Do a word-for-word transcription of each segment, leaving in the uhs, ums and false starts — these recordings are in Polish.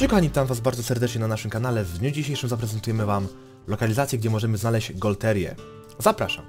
Cześć kochani, witam was bardzo serdecznie na naszym kanale. W dniu dzisiejszym zaprezentujemy wam lokalizację, gdzie możemy znaleźć golterię. Zapraszam.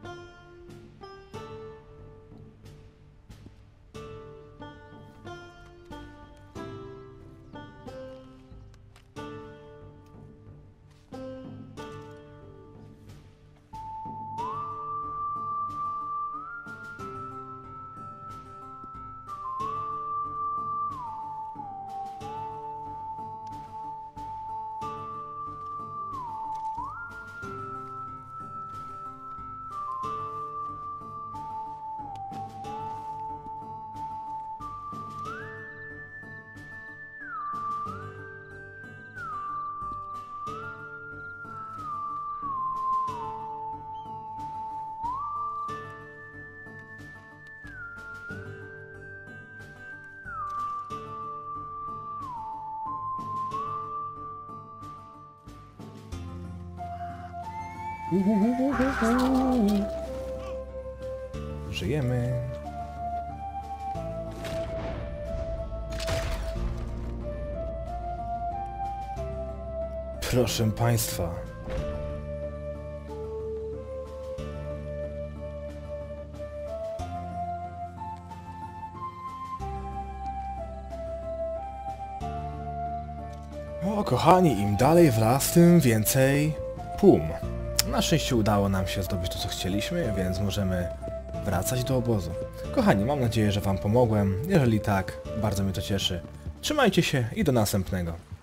Żyjemy. Proszę państwa. O, kochani, im dalej w las, tym więcej pum. Na szczęście udało nam się zdobyć to, co chcieliśmy, więc możemy wracać do obozu. Kochani, mam nadzieję, że wam pomogłem. Jeżeli tak, bardzo mnie to cieszy. Trzymajcie się i do następnego.